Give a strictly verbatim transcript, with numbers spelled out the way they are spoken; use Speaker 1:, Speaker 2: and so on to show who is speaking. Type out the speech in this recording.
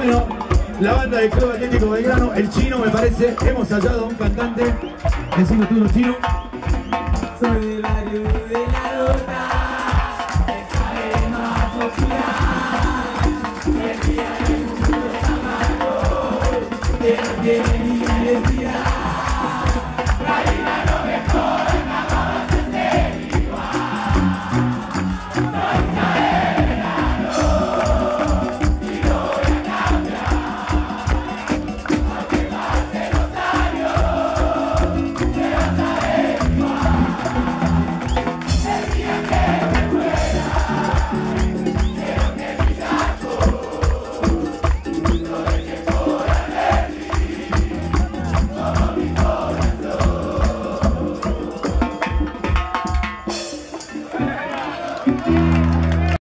Speaker 1: Bueno, la banda del Club Atlético Belgrano, el Chino, me parece, hemos hallado a un cantante. Decime tú, Chino.